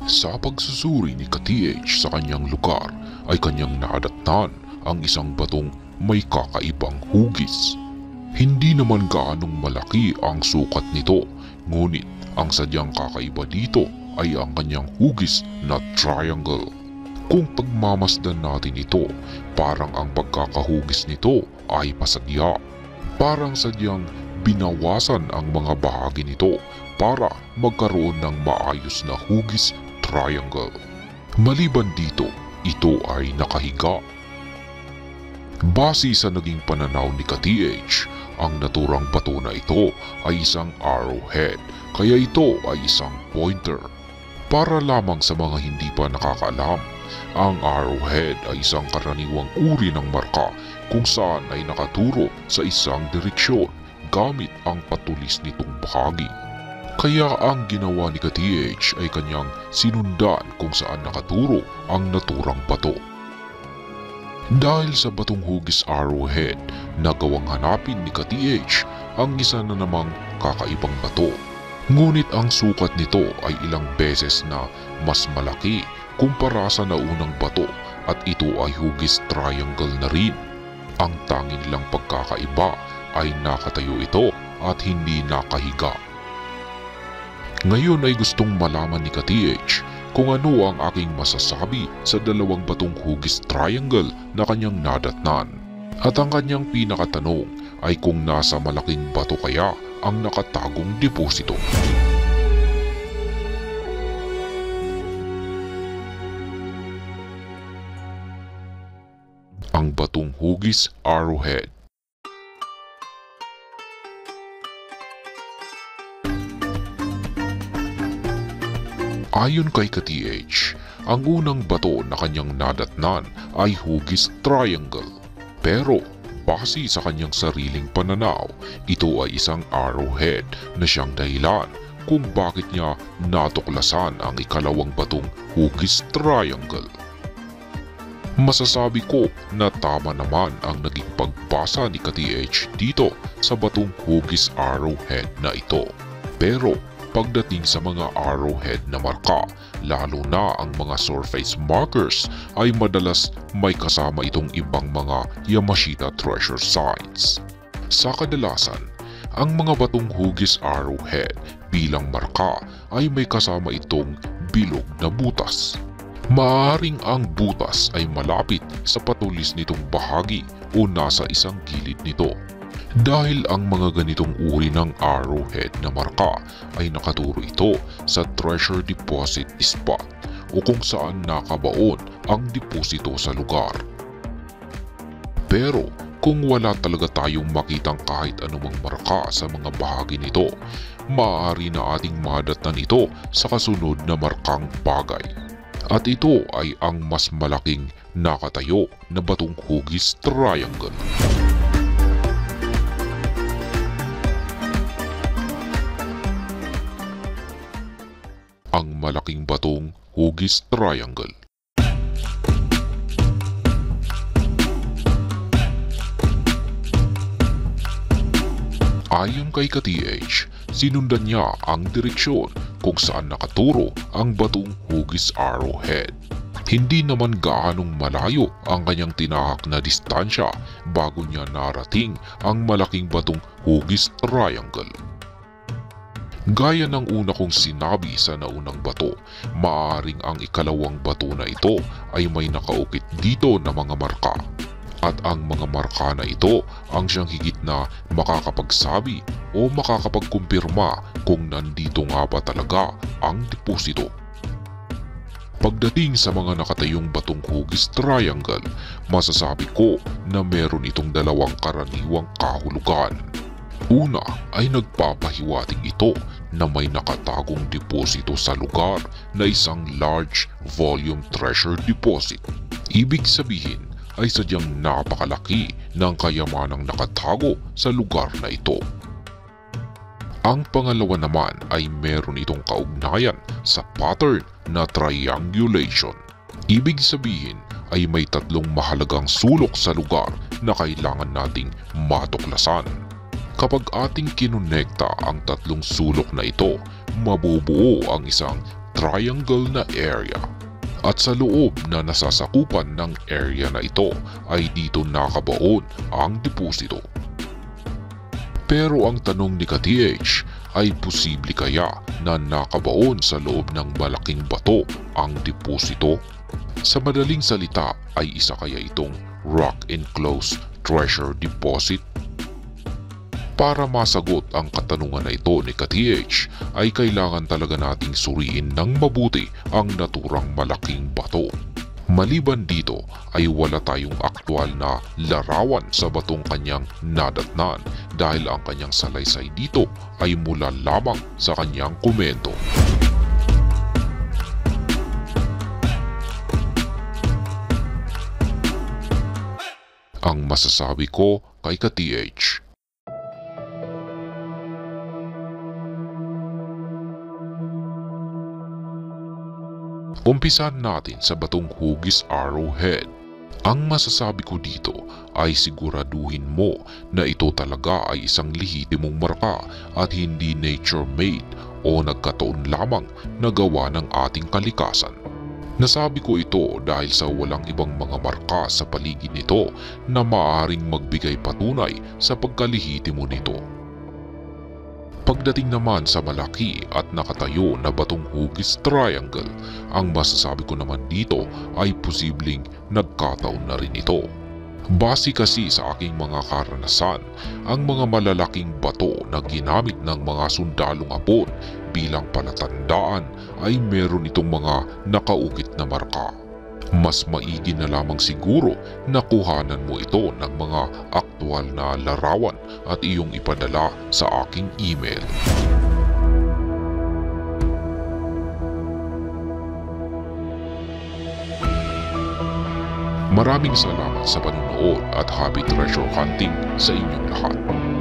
Sa pagsusuri ni ka-TH sa kanyang lugar ay kanyang nadatnan ang isang batong may kakaibang hugis. Hindi naman gaanong malaki ang sukat nito, ngunit ang sadyang kakaiba dito ay ang kanyang hugis na triangle. Kung pagmamasdan natin ito, parang ang pagkakahugis nito ay pasadya. Parang sadyang binawasan ang mga bahagi nito para magkaroon ng maayos na hugis triangle. Maliban dito, ito ay nakahiga. Base sa naging pananaw ni ka-TH, ang naturang bato na ito ay isang arrowhead, kaya ito ay isang pointer. Para lamang sa mga hindi pa nakakaalam, ang arrowhead ay isang karaniwang uri ng marka kung saan ay nakaturo sa isang direksyon gamit ang patulis nitong bahagi. Kaya ang ginawa ni ka-TH ay kanyang sinundan kung saan nakaturo ang naturang bato. Dahil sa batong hugis arrowhead, nagawang hanapin ni ka-TH ang isa na namang kakaibang bato. Ngunit ang sukat nito ay ilang beses na mas malaki kumpara sa naunang bato at ito ay hugis triangle na rin. Ang tanging nilang pagkakaiba ay nakatayo ito at hindi nakahiga. Ngayon ay gustong malaman ni ka-TH kung ano ang aking masasabi sa dalawang batong hugis triangle na kanyang nadatnan. At ang kanyang pinakatanong ay kung nasa malaking bato kaya ang nakatagong deposito. Ang batong hugis arrowhead. Ayon kay ka-TH, ang unang bato na kanyang nadatnan ay hugis triangle. Pero base sa kanyang sariling pananaw, ito ay isang arrowhead na siyang dahilan kung bakit niya natuklasan ang ikalawang batong hugis triangle. Masasabi ko na tama naman ang naging pagbasa ni ka-TH dito sa batong hugis arrowhead na ito. Pero pagdating sa mga arrowhead na marka, lalo na ang mga surface markers, ay madalas may kasama itong ibang mga Yamashita treasure signs. Sa kadalasan, ang mga batong hugis arrowhead bilang marka ay may kasama itong bilog na butas. Maaaring ang butas ay malapit sa patulis nitong bahagi o nasa isang gilid nito. Dahil ang mga ganitong uri ng arrowhead na marka ay nakaturo ito sa treasure deposit spot o kung saan nakabaon ang deposito sa lugar. Pero kung wala talaga tayong makitang kahit anumang marka sa mga bahagi nito, maaari na ating madatnan ito sa kasunod na markang bagay. At ito ay ang mas malaking nakatayo na batong hugis triangle. Ang malaking batong hugis triangle. Ayon kay ka-TH, sinundan niya ang direksyon kung saan nakaturo ang batong hugis arrowhead. Hindi naman gaanong malayo ang kanyang tinahak na distansya bago niya narating ang malaking batong hugis triangle. Gaya ng una kong sinabi sa naunang bato, maaaring ang ikalawang bato na ito ay may nakaukit dito na mga marka. At ang mga marka na ito ang siyang higit na makakapagsabi o makakapagkumpirma kung nandito nga ba talaga ang deposito. Pagdating sa mga nakatayong batong hugis triangle, masasabi ko na meron itong dalawang karaniwang kahulugan. Una ay nagpapahiwatig ito na may nakatagong deposito sa lugar na isang large volume treasure deposit. Ibig sabihin ay sadyang napakalaki ng kayamanang nakatago sa lugar na ito. Ang pangalawa naman ay meron itong kaugnayan sa pattern na triangulation. Ibig sabihin ay may tatlong mahalagang sulok sa lugar na kailangan nating matuklasan. Kapag ating kinonekta ang tatlong sulok na ito, mabubuo ang isang triangle na area. At sa loob na nasasakupan ng area na ito ay dito nakabaon ang deposito. Pero ang tanong ni ka-TH ay posible kaya na nakabaon sa loob ng malaking bato ang deposito? Sa madaling salita ay isa kaya itong rock enclosed treasure deposit? Para masagot ang katanungan na ito ni ka-TH ay kailangan talaga nating suriin ng mabuti ang naturang malaking bato. Maliban dito ay wala tayong aktwal na larawan sa batong kanyang nadatnan dahil ang kanyang salaysay dito ay mula lamang sa kanyang komento. Ang masasabi ko kay ka-TH. Umpisan natin sa batong hugis arrowhead. Ang masasabi ko dito ay siguraduhin mo na ito talaga ay isang lehitimong marka at hindi nature-made o nagkataon lamang na gawa ng ating kalikasan. Nasabi ko ito dahil sa walang ibang mga marka sa paligid nito na maaaring magbigay patunay sa pagkalihitimo nito. Pagdating naman sa malaki at nakatayo na batong hugis triangle, ang masasabi ko naman dito ay posibleng nagkataon na rin ito. Base kasi sa aking mga karanasan, ang mga malalaking bato na ginamit ng mga sundalong Hapon bilang palatandaan ay meron itong mga nakaukit na marka. Mas maigi na lamang siguro na kuhanan mo ito ng mga aktwal na larawan at iyong ipadala sa aking email. Maraming salamat sa panonood at happy treasure hunting sa inyong lahat.